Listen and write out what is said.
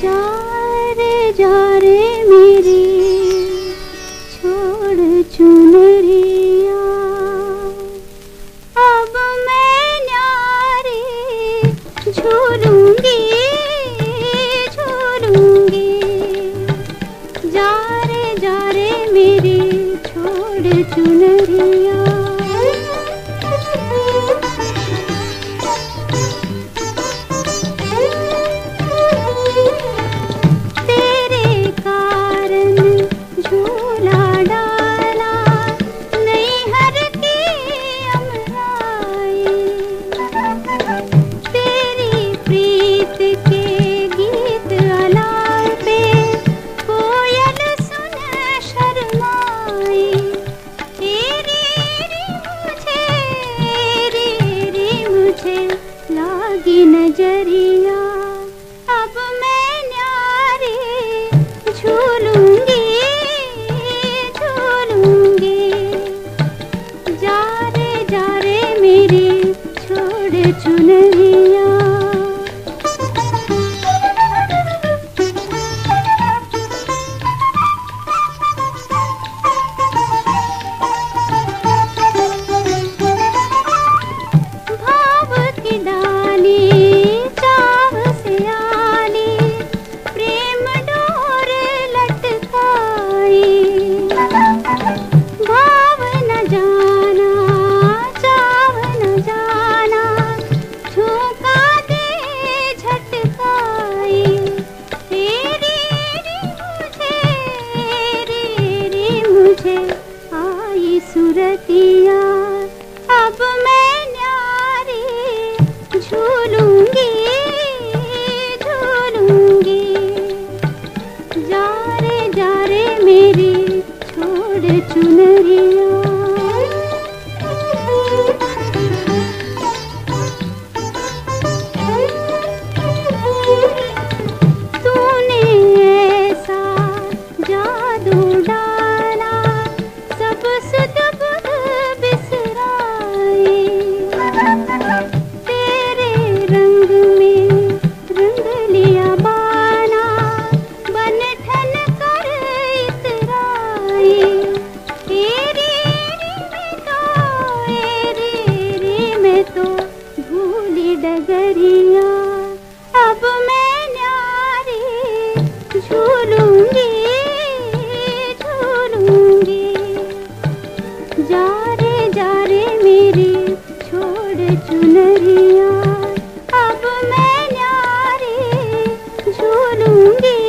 जा रे मेरी छोड़ चुनरिया, अब मैं न्यारे झूलूंगी झूलूंगी। जा रे मेरी छोड़ चुनरिया। नजरिया अब मैं न्यारे झूलूंगी झूलूंगी। जा रे मेरी छोड़ चुनरिया। भाव की डाली सुरतिया अब मैं न्यारे झूलूंगी झूलूंगी। जा रे मेरी छोड़ चुनरिया। तूने ऐसा जादू डाला सब सुध डगरिया अब मैं न्यारे झूलूंगी झूलूंगी। जा रे मेरी छोड़ चुनरिया अब मैं न्यारे झूलूंगी।